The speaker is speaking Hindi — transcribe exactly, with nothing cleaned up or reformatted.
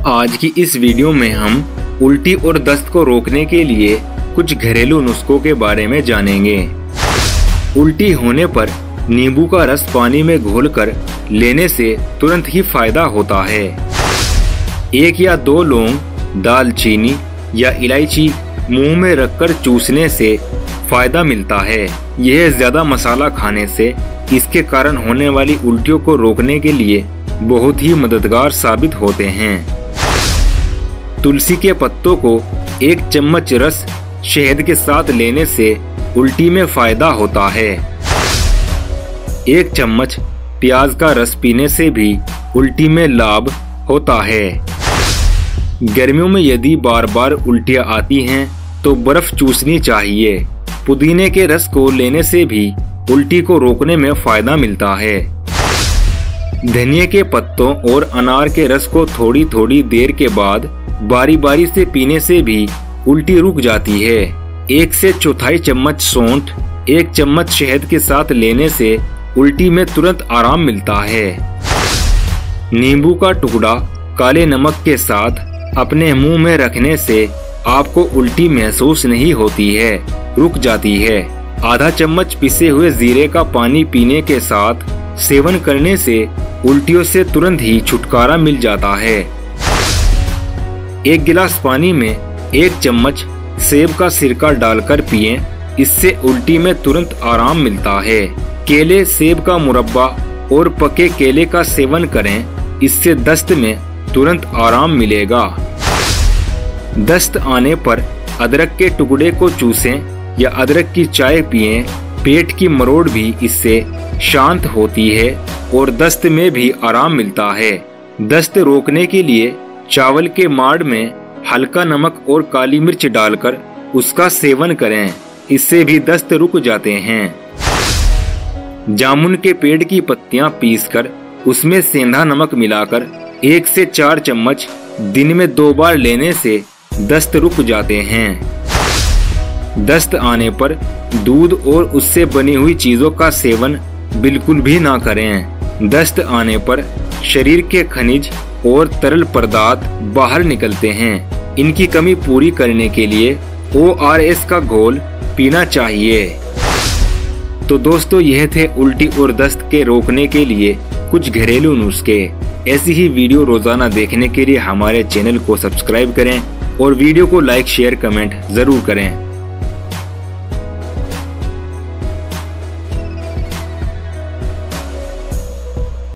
आज की इस वीडियो में हम उल्टी और दस्त को रोकने के लिए कुछ घरेलू नुस्खों के बारे में जानेंगे। उल्टी होने पर नींबू का रस पानी में घोलकर लेने से तुरंत ही फायदा होता है। एक या दो लौंग, दालचीनी या इलायची मुंह में रखकर चूसने से फायदा मिलता है। यह ज्यादा मसाला खाने से इसके कारण होने वाली उल्टियों को रोकने के लिए बहुत ही मददगार साबित होते हैं। तुलसी के पत्तों को एक चम्मच रस शहद के साथ लेने से उल्टी में फायदा होता है। एक चम्मच प्याज का रस पीने से भी उल्टी में लाभ होता है। गर्मियों में यदि बार बार उल्टियां आती हैं तो बर्फ चूसनी चाहिए। पुदीने के रस को लेने से भी उल्टी को रोकने में फायदा मिलता है। धनिया के पत्तों और अनार के रस को थोड़ी थोड़ी देर के बाद बारी बारी से पीने से भी उल्टी रुक जाती है। एक से चौथाई चम्मच सौंठ एक चम्मच शहद के साथ लेने से उल्टी में तुरंत आराम मिलता है। नींबू का टुकड़ा काले नमक के साथ अपने मुंह में रखने से आपको उल्टी महसूस नहीं होती है, रुक जाती है। आधा चम्मच पिसे हुए जीरे का पानी पीने के साथ सेवन करने से उल्टियों से तुरंत ही छुटकारा मिल जाता है। एक गिलास पानी में एक चम्मच सेब का सिरका डालकर पिएं, इससे उल्टी में तुरंत आराम मिलता है। केले, सेब का मुरब्बा और पके केले का सेवन करें, इससे दस्त में तुरंत आराम मिलेगा। दस्त आने पर अदरक के टुकड़े को चूसें या अदरक की चाय पिएं, पेट की मरोड़ भी इससे शांत होती है और दस्त में भी आराम मिलता है। दस्त रोकने के लिए चावल के माड़ में हल्का नमक और काली मिर्च डालकर उसका सेवन करें, इससे भी दस्त रुक जाते हैं। जामुन के पेड़ की पत्तियां पीसकर उसमें सेंधा नमक मिलाकर एक से चार चम्मच दिन में दो बार लेने से दस्त रुक जाते हैं। दस्त आने पर दूध और उससे बनी हुई चीजों का सेवन बिल्कुल भी ना करें। दस्त आने पर शरीर के खनिज और तरल पदार्थ बाहर निकलते हैं। इनकी कमी पूरी करने के लिए ओ आर एस का घोल पीना चाहिए। तो दोस्तों, यह थे उल्टी और दस्त के रोकने के लिए कुछ घरेलू नुस्खे। ऐसी ही वीडियो रोजाना देखने के लिए हमारे चैनल को सब्सक्राइब करें और वीडियो को लाइक, शेयर, कमेंट जरूर करें।